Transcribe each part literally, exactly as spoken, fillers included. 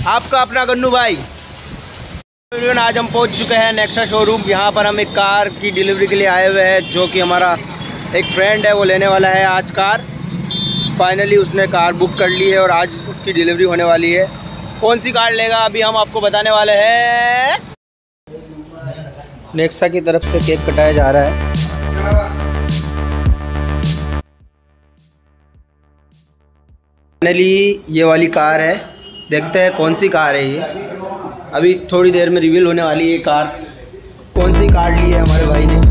आपका अपना गन्नू भाई। आज हम पहुंच चुके हैं नेक्सा शोरूम। यहाँ पर हम एक कार की डिलीवरी के लिए आए हुए हैं, जो कि हमारा एक फ्रेंड है वो लेने वाला है आज कार। फाइनली उसने कार बुक कर ली है और आज उसकी डिलीवरी होने वाली है। कौन सी कार लेगा अभी हम आपको बताने वाले हैं। नेक्सा की तरफ से केक कटाया जा रहा है। फाइनली ये वाली कार है, देखते हैं कौन सी कार है ये। अभी थोड़ी देर में रिवील होने वाली है ये कार। कौन सी कार ली है हमारे भाई ने।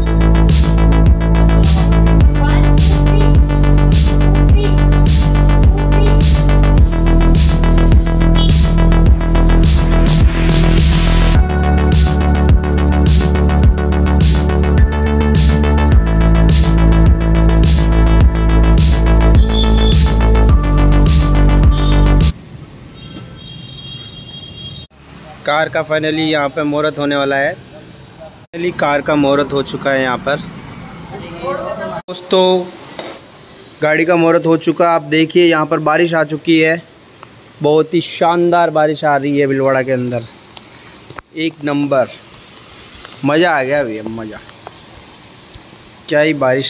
कार का फाइनली यहाँ पे मुहूर्त होने वाला है। फाइनली कार का मुहूर्त हो चुका है यहाँ पर दोस्तों। गाड़ी का मुहूर्त हो चुका। आप देखिए यहाँ पर बारिश आ चुकी है। बहुत ही शानदार बारिश आ रही है भीलवाड़ा के अंदर। एक नंबर मज़ा आ गया भैया, मज़ा। क्या ही बारिश,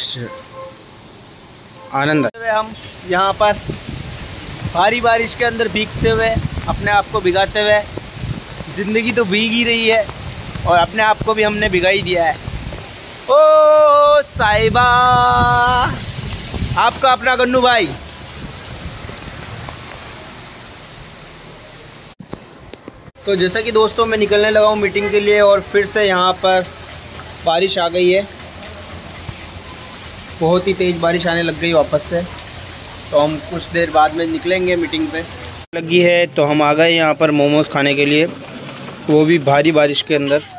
आनंद। हम यहाँ पर भारी बारिश के अंदर भीगते हुए, अपने आप को भिगाते हुए, ज़िंदगी तो भीग ही रही है और अपने आप को भी हमने भिगा ही दिया है। ओ साहिबा, आपका अपना गन्नू भाई। तो जैसा कि दोस्तों मैं निकलने लगा हूँ मीटिंग के लिए और फिर से यहाँ पर बारिश आ गई है। बहुत ही तेज़ बारिश आने लग गई वापस से। तो हम कुछ देर बाद में निकलेंगे मीटिंग पे। लगी है तो हम आ गए यहाँ पर मोमोज़ खाने के लिए, वो भी भारी बारिश के अंदर।